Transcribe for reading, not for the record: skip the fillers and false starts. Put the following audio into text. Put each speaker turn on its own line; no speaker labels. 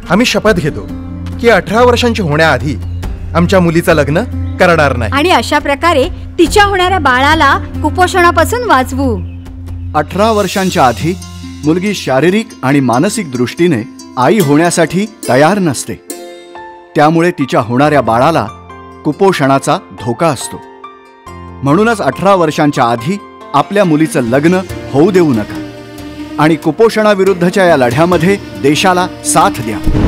आम्ही शपथ घेतो की 18 वर्षांची होण्याआधी आमच्या मुलीचं लग्न करणार नाही
आणि अशा प्रकारे तिच्या होणाऱ्या बाळाला कुपोषणापासून वाचवू.
18 वर्षांच्या आधी मुलगी शारीरिक आणि मानसिक दृष्टीने आई होण्यासाठी तयार नसते. त्यामुळे तिच्या होणाऱ्या बाळाला कुपोषणाचा धोका असतो. म्हणूनच 18 वर्षांच्या आधी आपल्या मुलीचं लग्न होऊ देऊ नका आणि कुपोषणाविरुद्धच्या या लढ्यामध्ये देशाला साथ द्या.